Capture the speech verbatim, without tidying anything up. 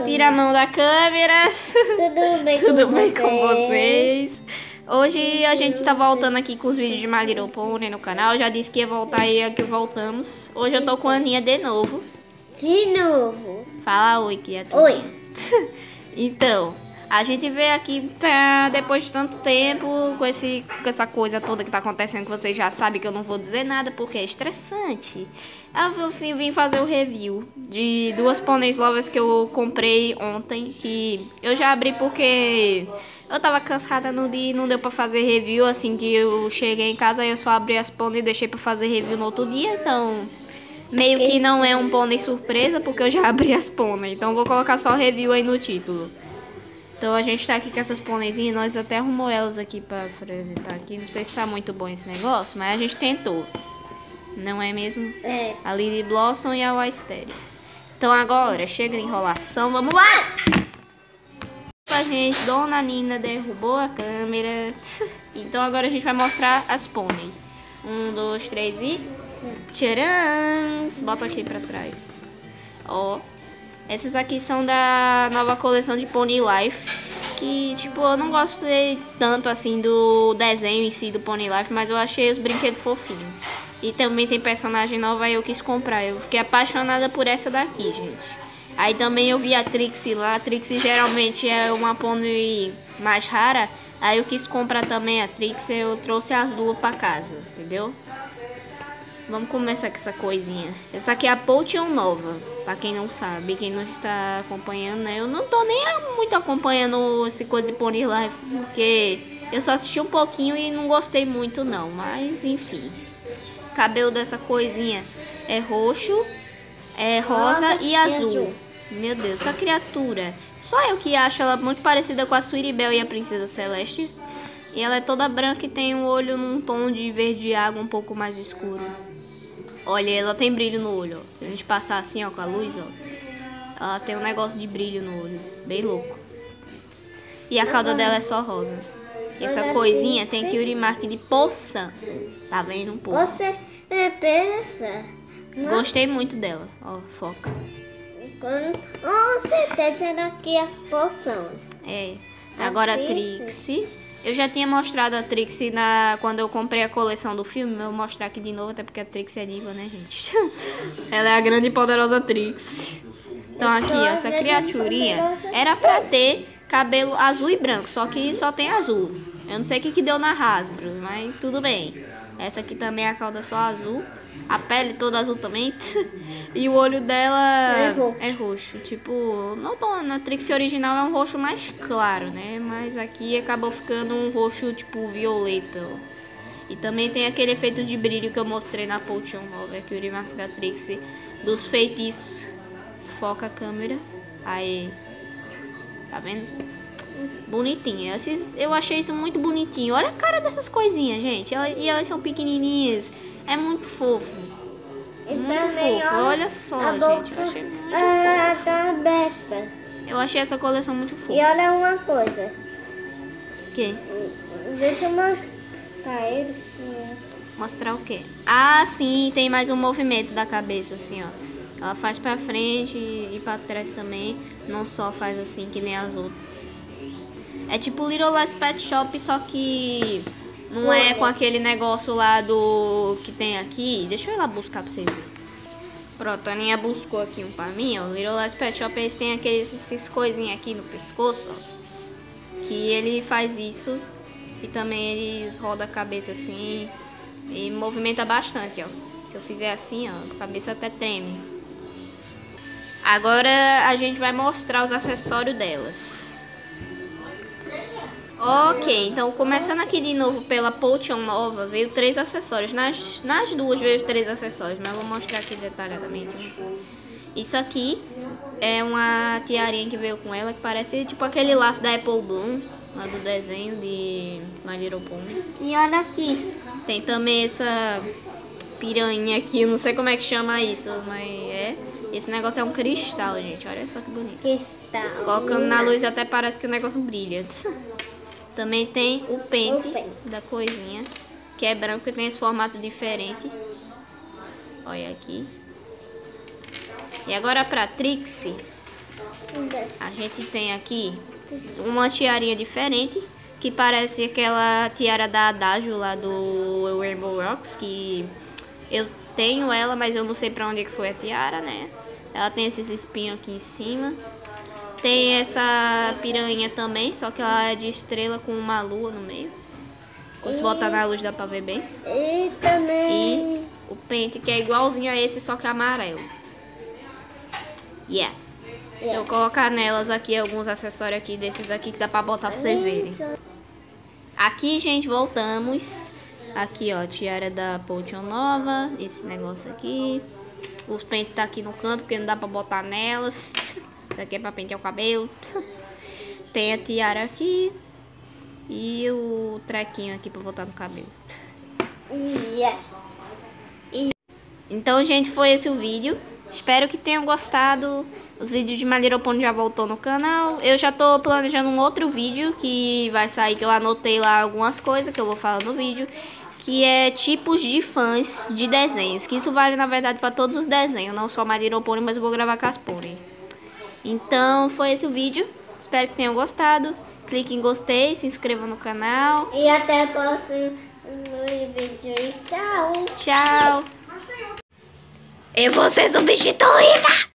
tira a mão da câmera. Tudo bem, Tudo com, bem vocês? com vocês? Hoje a gente tá voltando aqui com os vídeos de My Little Pony no canal. Eu já disse que ia voltar e aqui voltamos. Hoje eu tô com a Aninha de novo. De novo. Fala oi, criatura. Oi. Então, a gente veio aqui pra, depois de tanto tempo, com, esse, com essa coisa toda que tá acontecendo, que vocês já sabem que eu não vou dizer nada porque é estressante. Eu vim, vim fazer o review de duas pôneis novas que eu comprei ontem, que eu já abri porque eu tava cansada no dia e não deu pra fazer review. Assim que eu cheguei em casa, eu só abri as pôneis e deixei pra fazer review no outro dia, então meio que não é um pônei surpresa, porque eu já abri as pôneis. Então vou colocar só review aí no título. Então a gente tá aqui com essas pôneizinhas, nós até arrumou elas aqui pra apresentar aqui. Não sei se tá muito bom esse negócio, mas a gente tentou. Não é mesmo? É. A Lily Blossom e a Wistéria. Então agora, chega de enrolação, vamos lá! A gente, Dona Nina derrubou a câmera. Então agora a gente vai mostrar as pôneis. Um, dois, três e... Tcharam! Bota aqui pra trás. Ó. Essas aqui são da nova coleção de Pony Life. Que, tipo, eu não gostei tanto, assim, do desenho em si do Pony Life. Mas eu achei os brinquedos fofinhos. E também tem personagem nova aí eu quis comprar. Eu fiquei apaixonada por essa daqui, gente. Aí também eu vi a Trixie lá. A Trixie geralmente é uma pônei mais rara. Aí eu quis comprar também a Trixie. Eu trouxe as duas pra casa, entendeu? Vamos começar com essa coisinha. Essa aqui é a Potion nova. Pra quem não sabe, quem não está acompanhando, né? Eu não tô nem muito acompanhando esse coisa de Pony Life. Porque eu só assisti um pouquinho e não gostei muito não. Mas enfim. O cabelo dessa coisinha é roxo, é rosa, rosa e, azul. e azul. Meu Deus, essa criatura. Só eu que acho ela muito parecida com a Sweetie Belle e a Princesa Celeste. E ela é toda branca e tem um olho num tom de verde água um pouco mais escuro. Olha, ela tem brilho no olho, ó. Se a gente passar assim, ó, com a luz, ó. Ela tem um negócio de brilho no olho. Bem louco. E a cauda dela é só rosa. Essa coisinha tem Cutie Mark de poção. Tá vendo um pouco? Você é pressa? Gostei muito dela. Ó, foca. Com certeza aqui as poções. É. Agora a Trixie. Eu já tinha mostrado a Trixie na, quando eu comprei a coleção do filme. Eu vou mostrar aqui de novo, até porque a Trixie é diva, né, gente? Ela é a grande e poderosa Trixie. Então aqui, ó, essa criaturinha era pra ter cabelo azul e branco, só que só tem azul. Eu não sei o que que deu na Hasbro, mas tudo bem. Essa aqui também é a cauda só azul. A pele toda azul também. E o olho dela é roxo. é roxo. Tipo, não tô, na Trixie original é um roxo mais claro, né? Mas aqui acabou ficando um roxo tipo violeta. Ó. E também tem aquele efeito de brilho que eu mostrei na Potion nova. Aqui o Urimark da Trixie dos feitiços. Foca a câmera. Aí. Tá vendo? Bonitinha. Esses, eu achei isso muito bonitinho. Olha a cara dessas coisinhas, gente. Ela, e elas são pequenininhas. É muito fofo. E muito também, fofo. olha, olha só, a gente. boca, Eu achei muito ah, fofo. tá aberta. Eu achei essa coleção muito fofa. E olha uma coisa. O quê? Deixa eu mostrar ele. Mostrar o quê? Ah, sim. Tem mais um movimento da cabeça, assim, ó. Ela faz pra frente e pra trás também. Não só faz assim, que nem as outras. É tipo Little Lies Pet Shop, só que não é com aquele negócio lá do que tem aqui. Deixa eu ir lá buscar pra vocês verem. Pronto, a Aninha buscou aqui um pra mim, ó. Little Lies Pet Shop, eles têm aqueles, esses coisinhas aqui no pescoço, ó. Que ele faz isso. E também eles rodam a cabeça assim. E movimenta bastante, ó. Se eu fizer assim, ó, a cabeça até treme. Agora a gente vai mostrar os acessórios delas. Ok, então começando aqui de novo pela Potion nova, veio três acessórios. Nas, nas duas veio três acessórios, mas eu vou mostrar aqui detalhadamente. Isso aqui é uma tiarinha que veio com ela, que parece tipo aquele laço da Apple Bloom, lá do desenho de My Little Pony. E olha aqui. Tem também essa piranha aqui, eu não sei como é que chama isso, mas é... Esse negócio é um cristal, gente, olha só que bonito. Cristal. Colocando na luz até parece que o negócio brilha. Também tem o pente, o pente da coisinha, que é branco e tem esse formato diferente. Olha aqui. E agora pra Trixie, A gente tem aqui uma tiarinha diferente, que parece aquela tiara da Adagio lá do Rainbow Rocks, que eu tenho ela, mas eu não sei pra onde que foi a tiara, né? Ela tem esses espinhos aqui em cima. Tem essa piranha também, só que ela é de estrela com uma lua no meio. Se botar na luz dá pra ver bem. E também... E o pente que é igualzinho a esse, só que é amarelo. Yeah. Yeah. Eu vou colocar nelas aqui alguns acessórios aqui, desses aqui que dá pra botar pra vocês verem. Aqui, gente, voltamos. Aqui, ó, tiara da Potion nova. Esse negócio aqui. Os pentes tá aqui no canto, porque não dá pra botar nelas. Isso aqui é pra pentear o cabelo. Tem a tiara aqui. E o trequinho aqui pra botar no cabelo. Yeah. Então, gente, foi esse o vídeo. Espero que tenham gostado. Os vídeos de My Little Pony já voltou no canal. Eu já tô planejando um outro vídeo que vai sair, que eu anotei lá algumas coisas que eu vou falar no vídeo, que é tipos de fãs de desenhos. Que isso vale, na verdade, para todos os desenhos, não só My Little Pony, mas eu vou gravar com as Pony. Então, foi esse o vídeo. Espero que tenham gostado. Clique em gostei, se inscreva no canal. E até o próximo vídeo. Tchau. Tchau. Eu vou ser substituída!